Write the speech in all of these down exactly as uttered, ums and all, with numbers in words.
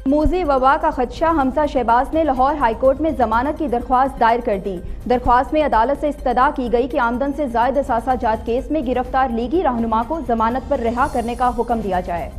موذی وبا کا خدشہ حمزہ شہباز نے لاہور ہائی کورٹ میں ضمانت کی درخواست دائر کر دی۔ درخواست میں عدالت سے استدعا کی گئی کہ آمدن سے زائد اثاثہ جات کیس میں گرفتار لیگی رہنما کو ضمانت پر رہا کرنے کا حکم دیا جائے۔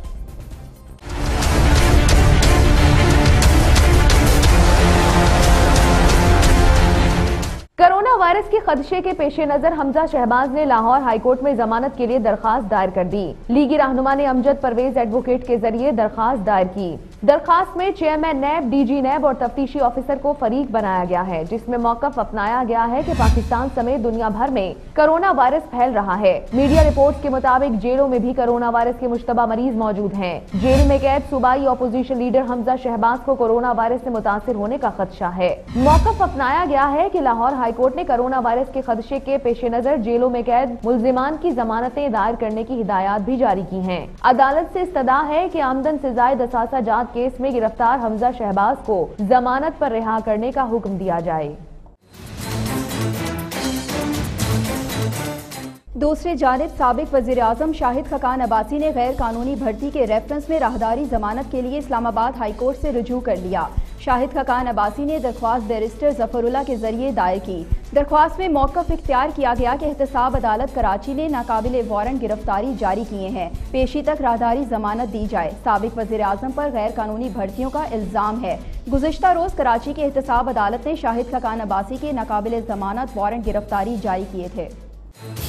کرونا وائرس کے خدشے کے پیش نظر حمزہ شہباز نے لاہور ہائی کورٹ میں ضمانت کے لیے درخواست دائر کر دی۔ لیگی رہنما نے امجد پرویز ایڈوکیٹ کے ذریعے درخواست دائر کی۔ درخواست میں chairman NAB, D G NAB اور تفتیشی آفیسر کو فریق بنایا گیا ہے، جس میں موقف اپنایا گیا ہے کہ پاکستان سمیت دنیا بھر میں کرونا وائرس پھیل رہا ہے۔ میڈیا رپورٹس کے مطابق جیلوں میں بھی کرونا وائرس کے مشتبہ مریض موجود ہیں۔ جیل میں قید صوبائی اپوزیشن لیڈر حمزہ شہباز کو کرونا وائرس سے متاثر ہونے کا خدشہ ہے۔ موقف اپنایا گیا ہے کہ لاہور ہائی کورٹ نے کرونا وائرس کے خدشے کے پیش نظر جیلوں میں قید ملزمان کی ضمانتیں دائر کرنے کی ہدایات بھی جاری کی ہیں۔ عدالت سے استدعا ہے کہ آمدن سے زائد اثاثہ جات کیس میں گرفتار حمزہ شہباز کو ضمانت پر رہا کرنے کا حکم دیا جائے۔ دوسری جانب سابق وزیر اعظم شاہد خاقان عباسی نے غیر قانونی بھرتی کے ریفرنس میں راہداری ضمانت کے لیے اسلام آباد ہائی کورٹ سے رجوع کر لیا۔ شاہد خاقان عباسی نے درخواست بیرسٹر ظفر اللہ کے ذریعے دائر کی۔ درخواست میں موقف اختیار کیا گیا کہ احتساب عدالت کراچی نے ناقابل وارنٹ گرفتاری جاری کیے ہیں، پیشی تک راہداری ضمانت دی جائے۔ سابق وزیر اعظم پر غیر قانونی بھرتیوں کا الزام ہے۔ گزشتہ روز کراچی کے احتساب عدالت نے شاہد خاقان عباسی کے ناقابل ضمانت وارنٹ گرفتاری جاری کیے تھے۔